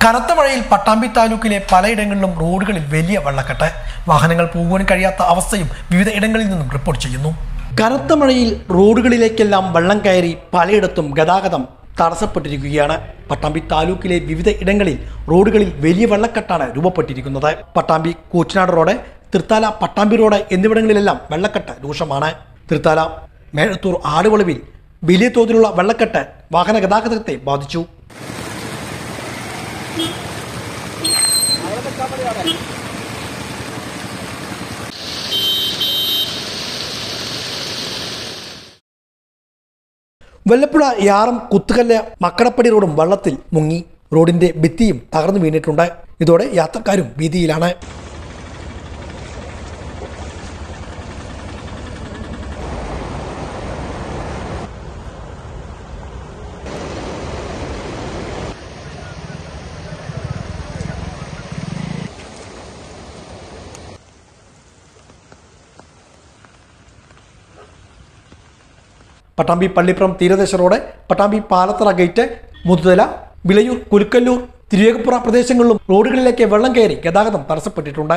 കനത്ത മഴയിൽ പട്ടാമ്പി താലൂക്കിലെ പലയിടങ്ങളിലും റോഡുകളിൽ വലിയ വെള്ളക്കെട്ട്. വാഹനങ്ങൾ പോകുവാൻ കഴിയാത്ത അവസ്ഥയും വിവിധ ഇടങ്ങളിൽ നിന്നും റിപ്പോർട്ട് ചെയ്യുന്നു. കനത്ത മഴയിൽ റോഡുകളിലേക്കെല്ലാം വെള്ളം കയറി പലയിടത്തും ഗതാഗതം തടസ്സപ്പെട്ടിരിക്കുകയാണ്. പട്ടാമ്പി താലൂക്കിലെ വിവിധ ഇടങ്ങളിൽ റോഡുകളിൽ വലിയ വെള്ളക്കെട്ടാണ് രൂപപ്പെട്ടിരിക്കുന്നത്. പട്ടാമ്പി കൂറ്റനാട് റോഡ്, തൃത്താല പട്ടാമ്പി റോഡ് എന്നിവിടങ്ങളിലെല്ലാം വെള്ളക്കെട്ട് രൂക്ഷമാണ്. തൃത്താല മേഴത്തൂർ ആടുവളവിൽ വലിയ തോതിലുള്ള വെള്ളക്കെട്ട് വാഹന ഗതാഗതത്തെ ബാധിച്ചു. വെള്ളപ്പുഴ യാറം കുത്തുകല്ല് മക്കടപ്പടി റോഡും വെള്ളത്തിൽ മുങ്ങി. റോഡിന്റെ ഭിത്തിയും തകർന്നു വീണിട്ടുണ്ട്. ഇതോടെ യാത്രക്കാരും ഭീതിയിലാണ്. പട്ടാമ്പി പള്ളിപ്പുറം തീരദേശ റോഡ്, പട്ടാമ്പി പാലത്തറ ഗേറ്റ്, മുതുതല, വിളയൂർ, കുലുക്കല്ലൂർ, തിരുവേഗപ്പുറ പ്രദേശങ്ങളിലും റോഡുകളിലേക്ക് വെള്ളം കയറി ഗതാഗതം തടസ്സപ്പെട്ടിട്ടുണ്ട്.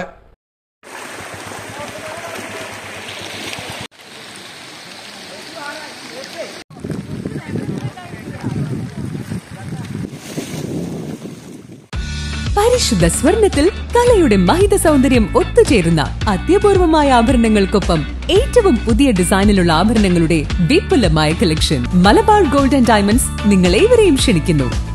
പരിശുദ്ധ സ്വർണത്തിൽ കലയുടെ മഹിത സൗന്ദര്യം ഒത്തുചേരുന്ന അത്യപൂർവമായ ആഭരണങ്ങൾക്കൊപ്പം ഏറ്റവും പുതിയ ഡിസൈനിലുള്ള ആഭരണങ്ങളുടെ വിപുലമായ collection. Malabar gold and diamonds നിങ്ങളേവരെയും ക്ഷണിക്കുന്നു.